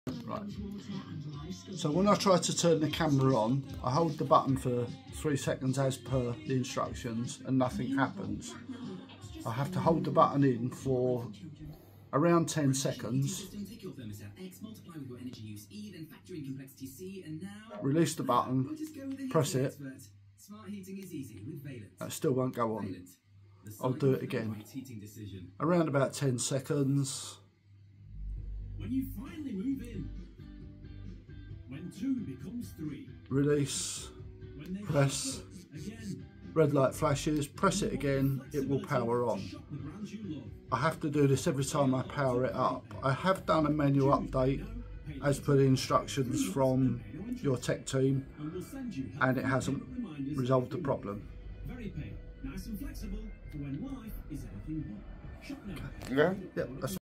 Right. So when I try to turn the camera on, I hold the button for 3 seconds as per the instructions and nothing happens. I have to hold the button in for around 10 seconds, release the button, press it, that still won't go on. I'll do it again, around about 10 seconds. When you finally move in, when 2 becomes 3, release, press, red light flashes, press it again, it will power on. I have to do this every time I power it up. I have done a manual update as per the instructions from your tech team, and it hasn't resolved the problem. nice and flexible for when life is anything but. Yeah, that's